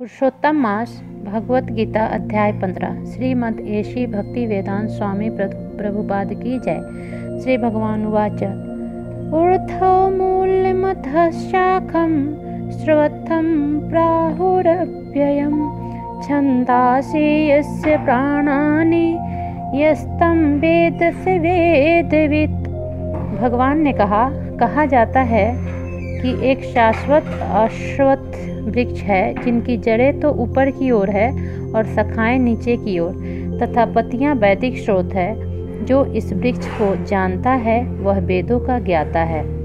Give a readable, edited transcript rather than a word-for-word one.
पुरुषोत्तम मास भगवत गीता अध्याय 15 श्रीमद् एषी भक्ति वेदांत स्वामी प्रभुपाद की जय। श्री भगवान उवाच ऊर्ध्वो मूलमथ शाखं श्रवत्थं प्राहुरव्ययं छन्दांसि यस्य प्राणानि यस्तं वेद स वेदवित्। भगवान ने कहा जाता है कि एक शाश्वत अश्वत्थ वृक्ष है जिनकी जड़ें तो ऊपर की ओर है और शाखाएं नीचे की ओर तथा पत्तियां वैदिक स्रोत है। जो इस वृक्ष को जानता है वह वेदों का ज्ञाता है।